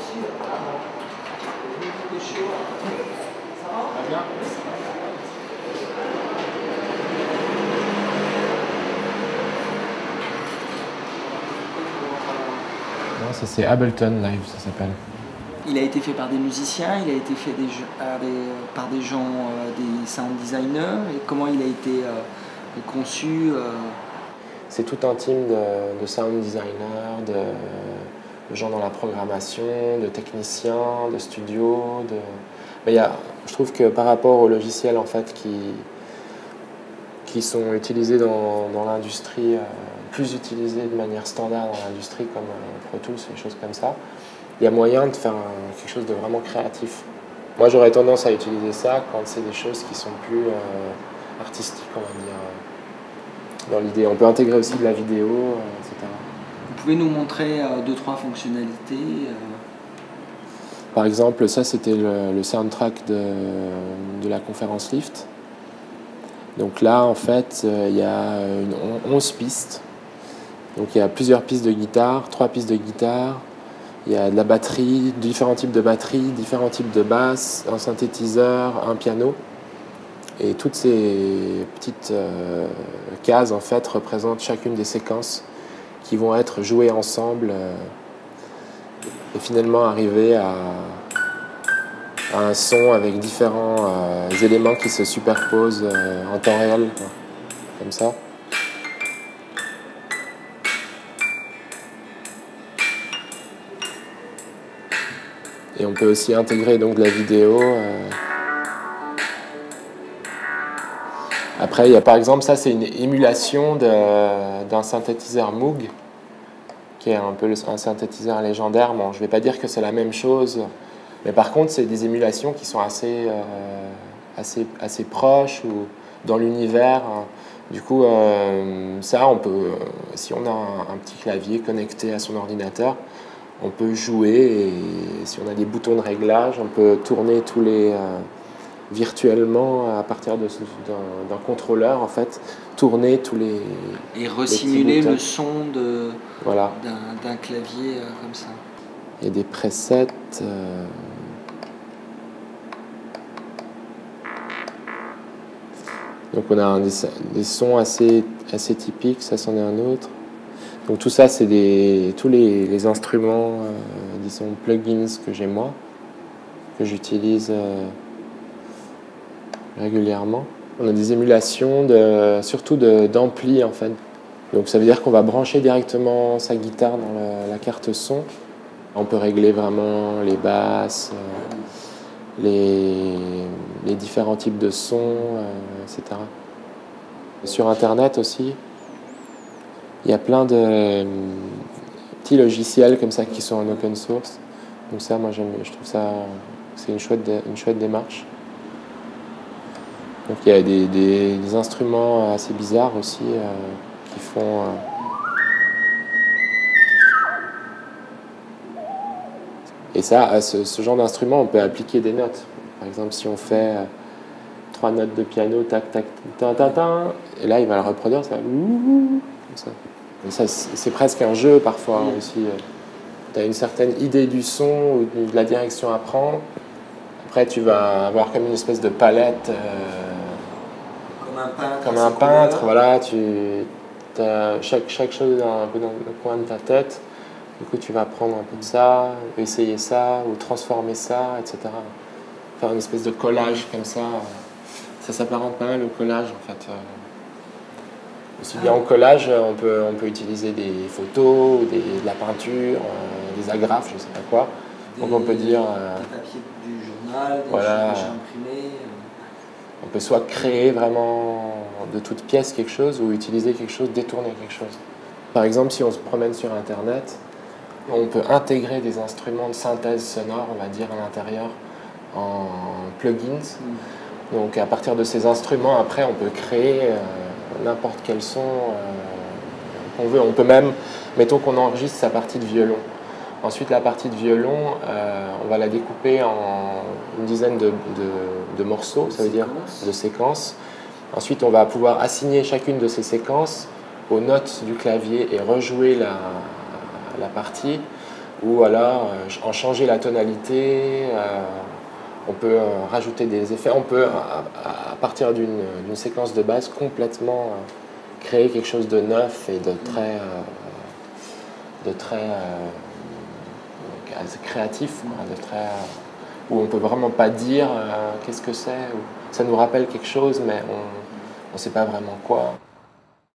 bien. Non, ça c'est Ableton Live, ça s'appelle. Il a été fait par des musiciens, il a été fait par des gens, des sound designers. Et comment il a été conçu C'est tout un team de sound designers, de gens dans la programmation, de techniciens, de studios. Mais je trouve que par rapport aux logiciels en fait, qui sont utilisés dans l'industrie, plus utilisés de manière standard dans l'industrie comme Pro Tools, des choses comme ça, il y a moyen de faire quelque chose de vraiment créatif. Moi j'aurais tendance à utiliser ça quand c'est des choses qui sont plus artistiques, on va dire, dans l'idée. On peut intégrer aussi de la vidéo, etc. Vous pouvez nous montrer 2-3 fonctionnalités Par exemple, ça c'était le soundtrack de la conférence Lift. Donc là, en fait, il y a 11 pistes. Donc il y a plusieurs pistes de guitare, 3 pistes de guitare. Il y a de la batterie, différents types de batterie, différents types de basses, un synthétiseur, un piano. Et toutes ces petites cases, en fait, représentent chacune des séquences qui vont être jouées ensemble et finalement arriver à un son avec différents éléments qui se superposent en temps réel, quoi, comme ça. Et on peut aussi intégrer donc de la vidéo. Après, il y a par exemple, ça c'est une émulation d'un synthétiseur Moog, qui est un peu un synthétiseur légendaire. Bon, je ne vais pas dire que c'est la même chose, mais par contre, c'est des émulations qui sont assez proches ou dans l'univers. Du coup, ça, on peut, si on a un petit clavier connecté à son ordinateur, on peut jouer et si on a des boutons de réglage, on peut tourner tous les virtuellement à partir d'un contrôleur, en fait, tourner tous les... Et resimuler le son voilà, d'un clavier comme ça. Il y a des presets. Donc on a des sons assez typiques, ça c'en est un autre. Donc tout ça, c'est tous les instruments, disons plugins que j'ai moi, que j'utilise régulièrement. On a des émulations surtout d'amplis en fait. Donc ça veut dire qu'on va brancher directement sa guitare dans la carte son. On peut régler vraiment les basses, les différents types de sons, etc. Sur Internet aussi, il y a plein de petits logiciels comme ça qui sont en open source. Donc ça, moi, je trouve ça, c'est une chouette démarche. Donc il y a des instruments assez bizarres aussi qui font... Et ça, ce genre d'instrument, on peut appliquer des notes. Par exemple, si on fait 3 notes de piano, tac, tac, tin, tin, tin, et là, il va le reproduire, ça va comme ça. Et ça, c'est presque un jeu parfois aussi. Tu as une certaine idée du son ou de la direction à prendre. Après, tu vas avoir comme une espèce de palette. Comme un peintre. Voilà. As chaque chose un peu dans le coin de ta tête. Du coup, tu vas prendre un peu de ça, essayer ça, ou transformer ça, etc. Faire une espèce de collage comme ça. Ça s'apparente pas mal au collage, en fait. Aussi bien au collage, on peut utiliser des photos, de la peinture, des agrafes, je sais pas quoi. Donc on peut dire... des papiers du journal, des voilà, choses imprimées. On peut soit créer vraiment de toutes pièces quelque chose, ou utiliser quelque chose, détourner quelque chose. Par exemple, si on se promène sur Internet, on peut intégrer des instruments de synthèse sonore, on va dire, à l'intérieur, en plugins. Donc à partir de ces instruments, après, on peut créer n'importe quel son qu'on veut. On peut même, mettons qu'on enregistre sa partie de violon. Ensuite, la partie de violon, on va la découper en une dizaine de morceaux, ça veut dire de séquences. Ensuite, on va pouvoir assigner chacune de ces séquences aux notes du clavier et rejouer la partie. ou alors en changer la tonalité. On peut rajouter des effets. On peut, à partir d'une séquence de base, complètement créer quelque chose de neuf et de très créatif, quoi, où on ne peut vraiment pas dire qu'est-ce que c'est. Ça nous rappelle quelque chose, mais on ne sait pas vraiment quoi.